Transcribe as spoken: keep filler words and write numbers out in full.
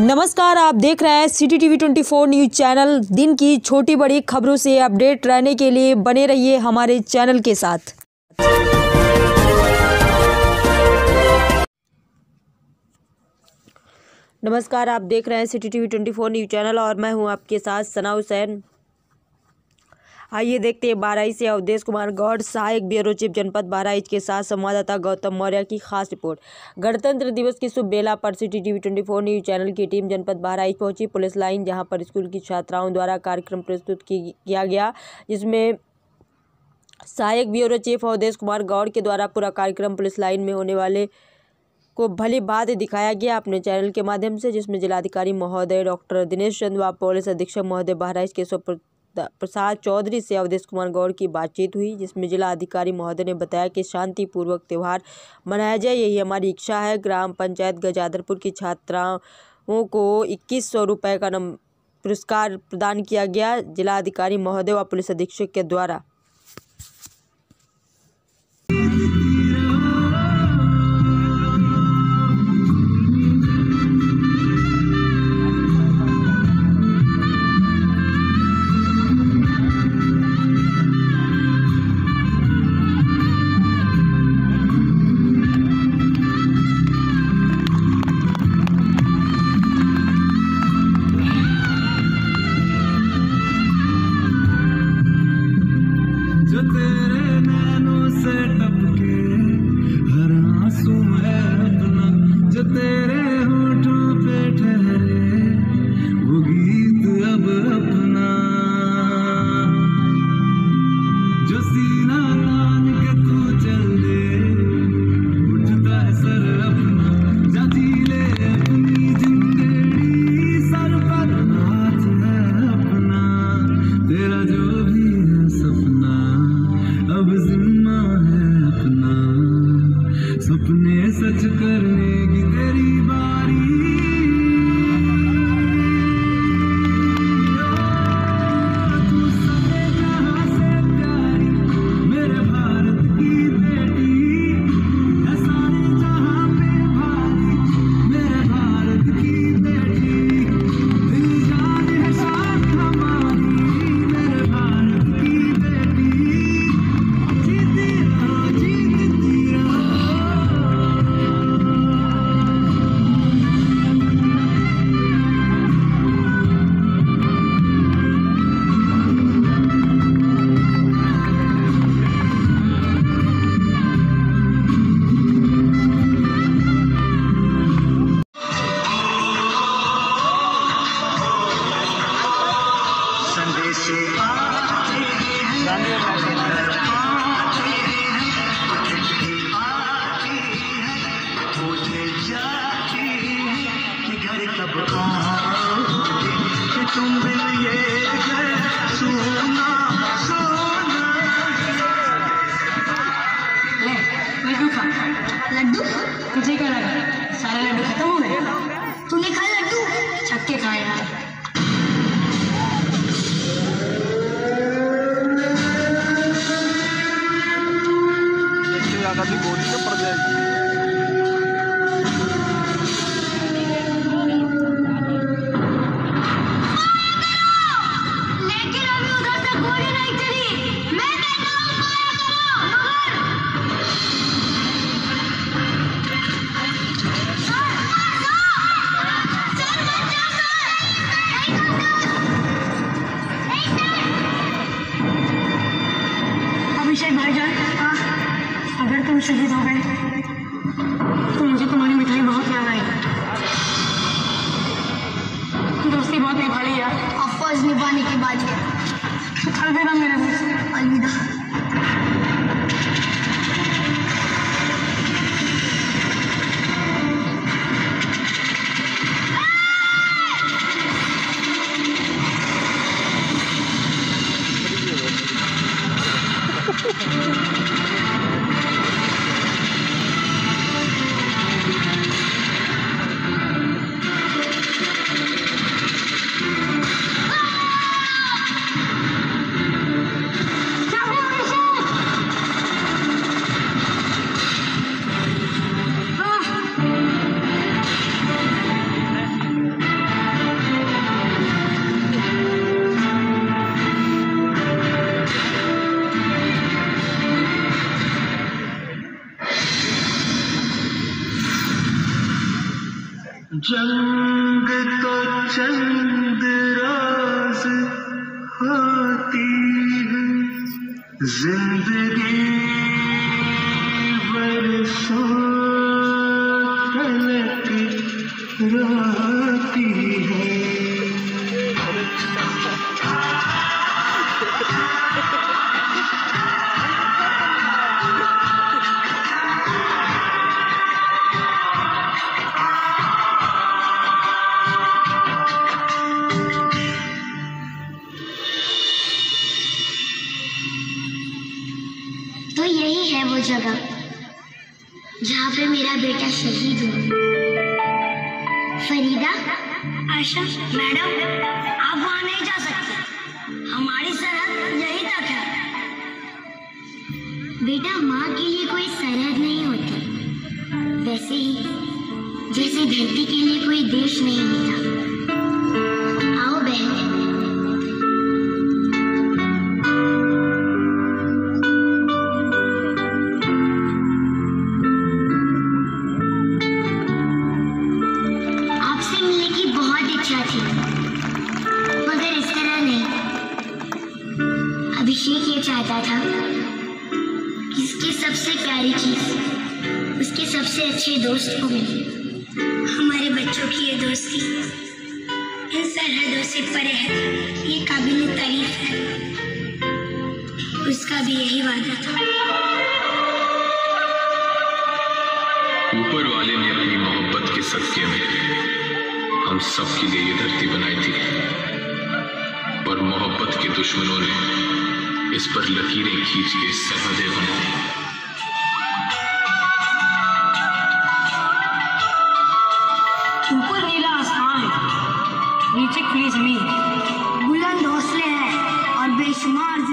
नमस्कार, आप देख रहे हैं सिटी टीवी चौबीस न्यूज़ चैनल। दिन की छोटी बड़ी खबरों से अपडेट रहने के लिए बने रहिए हमारे चैनल के साथ। नमस्कार, आप देख रहे हैं सिटी टीवी चौबीस न्यूज़ चैनल और मैं हूं आपके साथ सना हुसैन। आइए देखते हैं बहराइच से अवधेश कुमार गौड़, सहायक ब्यूरो चीफ जनपद बहराइच के साथ संवाददाता गौतम मौर्य की खास रिपोर्ट। गणतंत्र दिवस की शुभ बेला पर सिटी टीवी चौबीस न्यूज़ चैनल की टीम जनपद बहराइच पहुंची पुलिस लाइन, जहां पर स्कूल की छात्राओं द्वारा कार्यक्रम प्रस्तुत किया गया, जिसमें सहायक ब्यूरो चीफ अवधेश कुमार गौड़ के द्वारा पूरा कार्यक्रम पुलिस लाइन में होने वाले को भली बात दिखाया गया अपने चैनल के माध्यम से, जिसमें जिलाधिकारी महोदय डॉक्टर दिनेश चंद व पुलिस अधीक्षक महोदय बहराइच के प्रसाद चौधरी से अवधेश कुमार गौड़ की बातचीत हुई, जिसमें जिला अधिकारी महोदय ने बताया कि शांतिपूर्वक त्यौहार मनाया जाए, यही हमारी इच्छा है। ग्राम पंचायत गजादरपुर की छात्राओं को इक्कीस सौ रुपये का पुरस्कार प्रदान किया गया जिला अधिकारी महोदय व पुलिस अधीक्षक के द्वारा। जो तेरे नैनों से टपके हर आंसू है अपना, जो तेरे होठों पे ठहरे वो गीत अब अपना, जो सीना तान के तू चल दे उठता है सर अपना, जा जी ले अपनी जिंदगी, सर पर हाथ है अपना, तेरा जो भी है सपना अब जिम्मा है अपना, सपने सच करने की तेरी बारी। तू सारे जहां से प्यारी मेरे भारत की बेटी है, सारे जहां पे भारी मेरे भारत की बेटी, दिल जान है शान हमारी मेरे भारत की बेटी। तुम बिन ये घर सोना सोना। ले लड्डू खा। लड्डू तुझे क्या लगा सारे लड्डू खत्म हो गए? तूने खाया लड्डू? छक्के खाए यार। इससे ज्यादा भी गोली तो पड़ जाएगी। अभिषेक भाईजान, अगर तुम शहीद हो गए तो मुझे तुम्हारी मिठाई बहुत याद आएगी। दोस्ती बहुत निभाई यार। अफवाज निभाने के बाद अलविदा मेरे दोस्त, अलविदा। जंग तो चंद राज होती है, जिंदगी बरसों तलक रहती है। तो यही है वो जगह जहाँ पे मेरा बेटा शहीद हुआ। फरीदा, आशा, मैडम, आप वहाँ नहीं जा सकते, हमारी सरहद यहीं तक है। बेटा, माँ के लिए कोई सरहद नहीं होती, वैसे ही जैसे धरती के लिए कोई देश नहीं होता। आओ बहन। मगर इस तरह नहीं। अभिषेक ये चाहता था कि इसकी सबसे प्यारी चीज उसके सबसे अच्छे दोस्त को मिले। हमारे बच्चों की ये दोस्ती इन सरहदों से परे है, ये काबिल तारीफ है। उसका भी यही वादा था। ऊपर वाले ने अपनी मोहब्बत के सदके में हम सब के लिए ये धरती बनाई थी, पर मोहब्बत के दुश्मनों ने इस पर लकीरें खींच के सरहदें बना दी। ऊपर नीला आसमान है, नीचे खुली जमीन, बुलंद हौसले हैं और बेशुमार